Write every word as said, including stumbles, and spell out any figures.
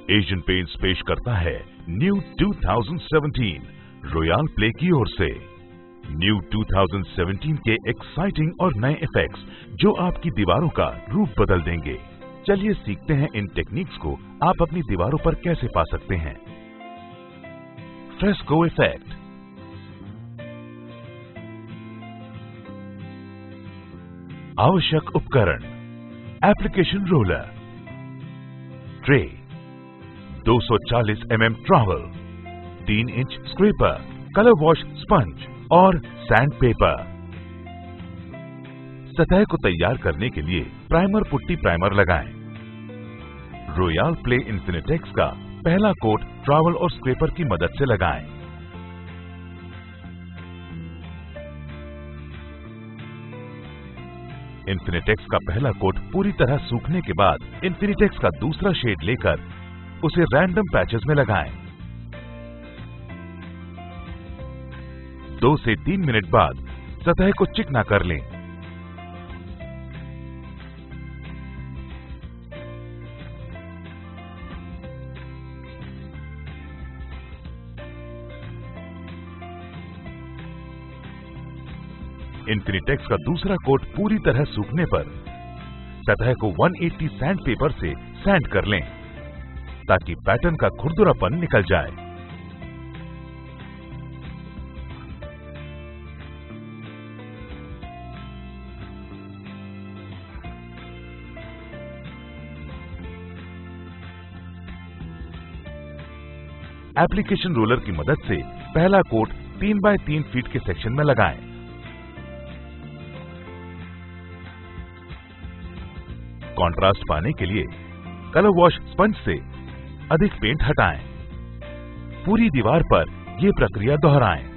Asian paints पेश करता है न्यू दो हज़ार सत्रह रॉयल प्ले की ओर से। न्यू दो हज़ार सत्रह के एक्साइटिंग और नए इफेक्ट्स जो आपकी दीवारों का रूप बदल देंगे। चलिए सीखते हैं इन टेक्निक्स को आप अपनी दीवारों पर कैसे पा सकते हैं। Fresco effect. आवश्यक उपकरण: एप्लीकेशन रोलर, ट्रे, दो सौ चालीस एम एम ट्रैवल, तीन inch scraper, colour wash sponge और सैंड पेपर। सतह को तैयार करने के लिए प्राइमर पुट्टी प्राइमर लगाएं। रॉयल प्ले इन्फिनिटेक्स का पहला कोट ट्रैवल और स्क्रैपर की मदद से लगाएं। इन्फिनिटेक्स का पहला कोट पूरी तरह सूखने के बाद इन्फिनिटेक्स का दूसरा शेड लेकर उसे रैंडम पैचेस में लगाएं। दो से तीन मिनट बाद सतह को चिकना कर लें। इन्फिनिटेक्स का दूसरा कोट पूरी तरह सूखने पर सतह को एक सौ अस्सी सैंड पेपर से सैंड कर लें ताकि पैटर्न का खुरदुरापन निकल जाए। एप्लीकेशन रोलर की मदद से पहला कोट तीन बाय तीन फीट के सेक्शन में लगाएं। कॉन्ट्रास्ट पाने के लिए कलर वॉश स्पंज से अधिक पेंट हटाएं। पूरी दीवार पर यह प्रक्रिया दोहराएं।